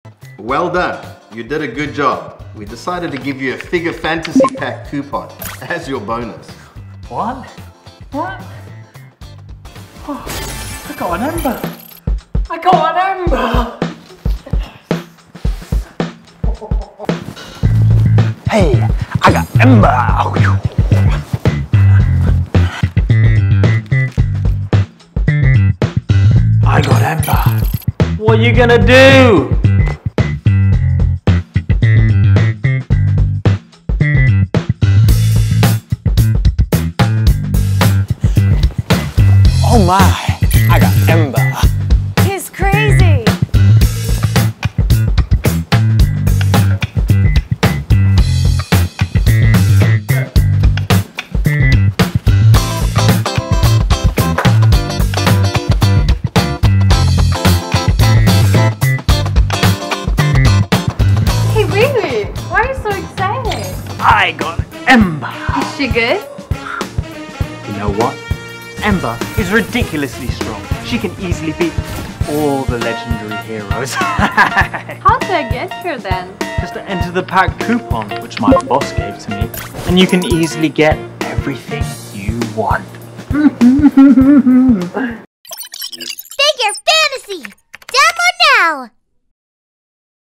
Well done. You did a good job. We decided to give you a Figure Fantasy Pack coupon as your bonus. What? What? Oh, I got an ember. I got an ember. Hey, I got ember. I got ember. What are you gonna do? Oh my, I got ember. He's crazy. Hey Ringu, why are you so excited? I got ember. Is she good? You know what? Ember is ridiculously strong. She can easily beat all the legendary heroes. How did I get here then? Just to enter the pack coupon, which my boss gave to me, and you can easily get everything you want. Figure Fantasy! Download now!